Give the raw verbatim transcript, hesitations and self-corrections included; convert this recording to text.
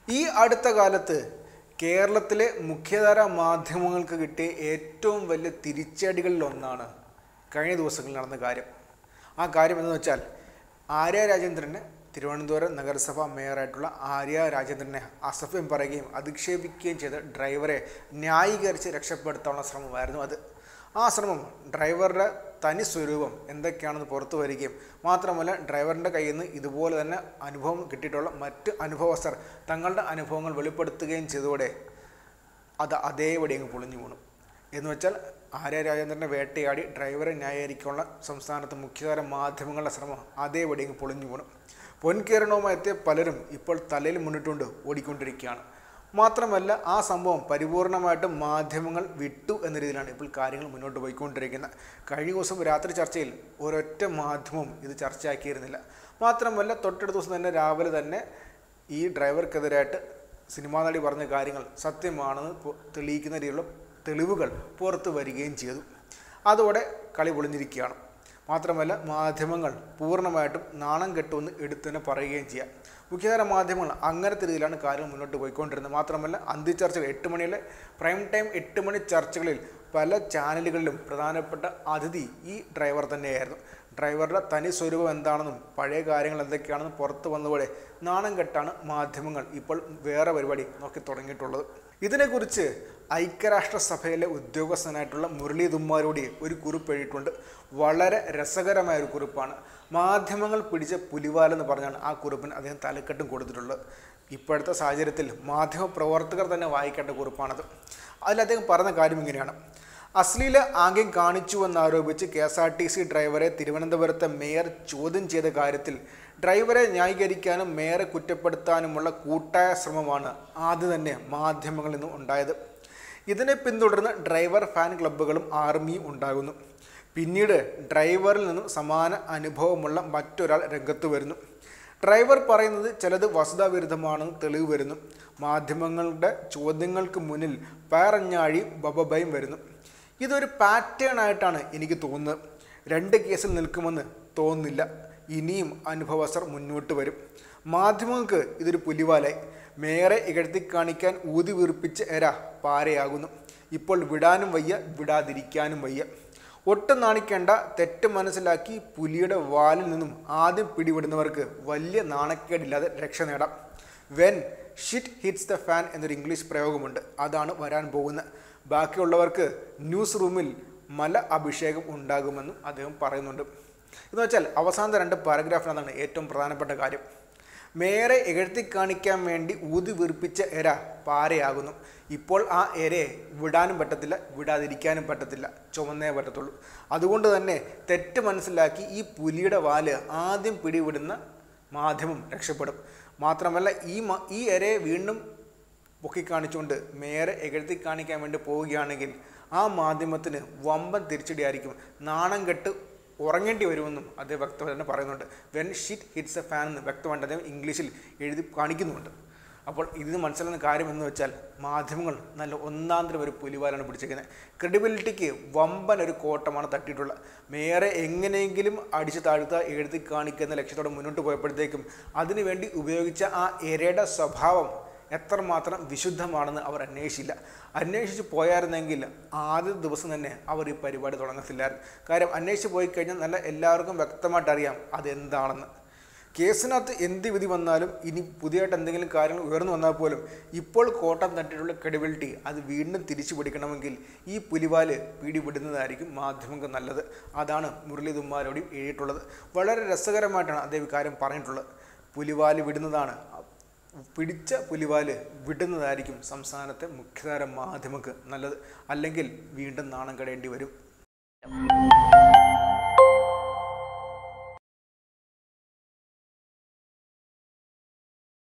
ഈ അടുത്ത കാലത്ത് കേരളത്തിലെ മുഖ്യധാരാ മാധ്യമങ്ങൾക്ക് കിട്ടിയ ഏറ്റവും വലിയ തിരിച്ചടികളിൽ ഒന്നാണ് കഴിഞ്ഞ ദിവസങ്ങളിൽ നടന്ന കാര്യം. ആ കാര്യം എന്ന് വെച്ചാൽ ആര്യ രാജേന്ദ്രനെ തിരുവനന്തപുരം നഗരസഭ മേയറായിട്ടുള്ള ആര്യ രാജേന്ദ്രനെ അസഭ്യം പറയുകയും അധിക്ഷേപിക്കുകയും ചെയ്ത ഡ്രൈവറെ ന്യായീകരിച്ച് രക്ഷപ്പെടുത്താനുള്ള ശ്രമമായിരുന്നു അത്. ആ ശ്രമം ഡ്രൈവറുടെ തനി സ്വരൂപം എന്തൊക്കെയാണെന്ന് പുറത്തു വരികയും മാത്രമല്ല ഡ്രൈവറിൻ്റെ കയ്യിൽ നിന്ന് ഇതുപോലെ തന്നെ അനുഭവം കിട്ടിയിട്ടുള്ള മറ്റ് അനുഭവസ്ഥർ തങ്ങളുടെ അനുഭവങ്ങൾ വെളിപ്പെടുത്തുകയും ചെയ്തതോടെ അത് അതേപടി അങ്ങ് പൊളിഞ്ഞു വീണു. എന്ന് വെച്ചാൽ ആര്യ രാജേന്ദ്രനെ വേട്ടയാടി ഡ്രൈവറെ ന്യായീകരിക്കാനുള്ള സംസ്ഥാനത്ത് മുഖ്യധാര മാധ്യമങ്ങളുടെ ശ്രമം അതേപടി അങ്ങ് പൊളിഞ്ഞു വീണു. പൊൻകിരണവുമായി എത്തിയ പലരും ഇപ്പോൾ തലയിൽ മുന്നിട്ടുകൊണ്ട് ഓടിക്കൊണ്ടിരിക്കുകയാണ്. മാത്രമല്ല ആ സംഭവം പരിപൂർണമായിട്ടും മാധ്യമങ്ങൾ വിട്ടു എന്ന രീതിയിലാണ് ഇപ്പോൾ കാര്യങ്ങൾ മുന്നോട്ട് പോയിക്കൊണ്ടിരിക്കുന്നത്. കഴിഞ്ഞ ദിവസം രാത്രി ചർച്ചയിൽ ഒരൊറ്റ മാധ്യമവും ഇത് ചർച്ചയാക്കിയിരുന്നില്ല. മാത്രമല്ല തൊട്ടടുത്ത ദിവസം തന്നെ രാവിലെ തന്നെ ഈ ഡ്രൈവർക്കെതിരായിട്ട് സിനിമാ നടി പറഞ്ഞ കാര്യങ്ങൾ സത്യമാണെന്ന് തെളിയിക്കുന്ന രീതിയിലുള്ള തെളിവുകൾ പുറത്തു വരികയും ചെയ്തു. അതോടെ കളി പൊളിഞ്ഞിരിക്കുകയാണ്. മാത്രമല്ല മാധ്യമങ്ങൾ പൂർണ്ണമായിട്ടും നാണം കെട്ടുമെന്ന് എടുത്തു തന്നെ പറയുകയും ചെയ്യാം. മുഖ്യധാര മാധ്യമങ്ങൾ അങ്ങനത്തെ രീതിയിലാണ് കാര്യങ്ങൾ മുന്നോട്ട് പോയിക്കൊണ്ടിരുന്നത്. മാത്രമല്ല അന്ത്യചർച്ചകൾ എട്ട് മണിയിലെ പ്രൈം ടൈം എട്ട് മണി ചർച്ചകളിൽ പല ചാനലുകളിലും പ്രധാനപ്പെട്ട അതിഥി ഈ ഡ്രൈവർ തന്നെയായിരുന്നു. ഡ്രൈവറുടെ തനി സ്വരൂപം എന്താണെന്നും പഴയ കാര്യങ്ങൾ എന്തൊക്കെയാണെന്നും പുറത്തു വന്നതോടെ നാണം കെട്ടാണ് മാധ്യമങ്ങൾ ഇപ്പോൾ വേറെ പരിപാടി നോക്കി തുടങ്ങിയിട്ടുള്ളത്. ഇതിനെക്കുറിച്ച് ഐക്യരാഷ്ട്രസഭയിലെ ഉദ്യോഗസ്ഥനായിട്ടുള്ള മുരളി തുമ്മാരോടി ഒരു കുറിപ്പ് എഴുതിയിട്ടുണ്ട്. വളരെ രസകരമായ ഒരു കുറിപ്പാണ്. മാധ്യമങ്ങൾ പിടിച്ച പുലിവാലെന്ന് പറഞ്ഞാണ് ആ കുറിപ്പിന് അദ്ദേഹം തലക്കെട്ടും കൊടുത്തിട്ടുള്ളത്. ഇപ്പോഴത്തെ സാഹചര്യത്തിൽ മാധ്യമ പ്രവർത്തകർ തന്നെ വായിക്കേണ്ട കുറിപ്പാണത്. അതിൽ അദ്ദേഹം പറഞ്ഞ കാര്യം ഇങ്ങനെയാണ്: അശ്ലീല ആംഗ്യം കാണിച്ചുവെന്നാരോപിച്ച് K S R T C ഡ്രൈവറെ തിരുവനന്തപുരത്തെ മേയർ ചോദ്യം ചെയ്ത കാര്യത്തിൽ ഡ്രൈവറെ ന്യായീകരിക്കാനും മേയറെ കുറ്റപ്പെടുത്താനുമുള്ള കൂട്ടായ ശ്രമമാണ് ആദ്യം തന്നെ മാധ്യമങ്ങളിൽ നിന്നും ഉണ്ടായത്. ഇതിനെ പിന്തുടർന്ന് ഡ്രൈവർ ഫാൻ ക്ലബ്ബുകളും ആർമിയും ഉണ്ടാകുന്നു. പിന്നീട് ഡ്രൈവറിൽ നിന്നും സമാന അനുഭവമുള്ള മറ്റൊരാൾ രംഗത്ത് വരുന്നു. ഡ്രൈവർ പറയുന്നത് ചിലത് വസ്തുതാവിരുദ്ധമാണെന്ന് തെളിവ് വരുന്നു. മാധ്യമങ്ങളുടെ ചോദ്യങ്ങൾക്ക് മുന്നിൽ പയറഞ്ഞാഴിയും ബബബയും വരുന്നു. ഇതൊരു പാറ്റേൺ ആയിട്ടാണ് എനിക്ക് തോന്നുന്നത്. രണ്ട് കേസിൽ നിൽക്കുമെന്ന് തോന്നുന്നില്ല. ഇനിയും അനുഭവസ്ഥർ മുന്നോട്ട് വരും. മാധ്യമങ്ങൾക്ക് ഇതൊരു പുലിവാലായി. മേയറെ ഇകഴ്ത്തി കാണിക്കാൻ ഊതി വീർപ്പിച്ച എര പാരയാകുന്നു. ഇപ്പോൾ വിടാനും വയ്യ, വിടാതിരിക്കാനും വയ്യ. ഒട്ടും നാണിക്കേണ്ട. തെറ്റ് മനസ്സിലാക്കി പുലിയുടെ വാലിൽ നിന്നും ആദ്യം പിടിവിടുന്നവർക്ക് വലിയ നാണക്കേടില്ലാതെ രക്ഷ നേടാം. When shit hits the fan എന്നൊരു ഇംഗ്ലീഷ് പ്രയോഗമുണ്ട്. അതാണ് വരാൻ പോകുന്നത്. ബാക്കിയുള്ളവർക്ക് ന്യൂസ് റൂമിൽ മല അഭിഷേകം ഉണ്ടാകുമെന്നും അദ്ദേഹം പറയുന്നുണ്ട്. എന്ന് വെച്ചാൽ അവസാനത്തെ രണ്ട് പാരഗ്രാഫിനകത്താണ് ഏറ്റവും പ്രധാനപ്പെട്ട കാര്യം. മേയറെ ഇകഴ്ത്തി കാണിക്കാൻ വേണ്ടി ഊതി വീർപ്പിച്ച എര പാരയാകുന്നു. ഇപ്പോൾ ആ എരയെ വിടാനും പറ്റത്തില്ല, വിടാതിരിക്കാനും പറ്റത്തില്ല, ചുമന്നേ പറ്റത്തുള്ളൂ. അതുകൊണ്ട് തന്നെ തെറ്റ് മനസ്സിലാക്കി ഈ പുലിയുടെ വാല് ആദ്യം പിടിവിടുന്ന മാധ്യമം രക്ഷപ്പെടും. മാത്രമല്ല ഈ ഈ എരയെ വീണ്ടും പൊക്കിക്കാണിച്ചുകൊണ്ട് മേയറെ ഇകഴ്ത്തി കാണിക്കാൻ വേണ്ടി പോവുകയാണെങ്കിൽ ആ മാധ്യമത്തിന് വമ്പൻ തിരിച്ചടിയായിരിക്കും. നാണം കെട്ട് ഉറങ്ങേണ്ടി വരുമെന്നും അദ്ദേഹം വ്യക്തമായി തന്നെ പറയുന്നുണ്ട്. When shit hits a fan എന്ന് വ്യക്തമായിട്ട് അദ്ദേഹം ഇംഗ്ലീഷിൽ എഴുതി കാണിക്കുന്നുണ്ട്. അപ്പോൾ ഇതിന് മനസ്സിലാകുന്ന കാര്യം എന്ന് വെച്ചാൽ മാധ്യമങ്ങൾ നല്ല ഒന്നാന്തരം ഒരു പുലിവാലാണ് പിടിച്ചിരിക്കുന്നത്. ക്രെഡിബിലിറ്റിക്ക് വമ്പൻ ഒരു കോട്ടമാണ് തട്ടിയിട്ടുള്ളത്. മേയറെ എങ്ങനെയെങ്കിലും അടിച്ചു താഴ്ത്തുക, എഴുതി കാണിക്കുന്ന ലക്ഷ്യത്തോടെ മുന്നോട്ട് പോയപ്പോഴത്തേക്കും അതിനുവേണ്ടി ഉപയോഗിച്ച ആ എരയുടെ സ്വഭാവം എത്രമാത്രം വിശുദ്ധമാണെന്ന് അവർ അന്വേഷിച്ചില്ല. അന്വേഷിച്ച് പോയായിരുന്നെങ്കിൽ ആദ്യ ദിവസം തന്നെ അവർ ഈ പരിപാടി തുടങ്ങത്തില്ലായിരുന്നു. കാര്യം അന്വേഷിച്ച് പോയി കഴിഞ്ഞാൽ നല്ല എല്ലാവർക്കും വ്യക്തമായിട്ട് അറിയാം അതെന്താണെന്ന്. കേസിനകത്ത് എന്ത് വിധി വന്നാലും ഇനി പുതിയതായിട്ട് എന്തെങ്കിലും കാര്യങ്ങൾ ഉയർന്നു വന്നാൽ പോലും ഇപ്പോൾ കോട്ടം തട്ടിയിട്ടുള്ള ക്രെഡിബിലിറ്റി അത് വീണ്ടും തിരിച്ചു പിടിക്കണമെങ്കിൽ ഈ പുലിവാല് പിടിവിടുന്നതായിരിക്കും മാധ്യമങ്ങൾക്ക് നല്ലത്. അതാണ് മുരളി തുമ്മാരോടി എഴുതിയിട്ടുള്ളത്. വളരെ രസകരമായിട്ടാണ് അദ്ദേഹം കാര്യം പറഞ്ഞിട്ടുള്ളത്. പുലിവാല് വിടുന്നതാണ്, പിടിച്ച പുലിവാല് വിടുന്നതായിരിക്കും സംസ്ഥാനത്തെ മുഖ്യധാര മാധ്യമങ്ങൾക്ക് നല്ലത്. അല്ലെങ്കിൽ വീണ്ടും നാണം കെടേണ്ടി വരും.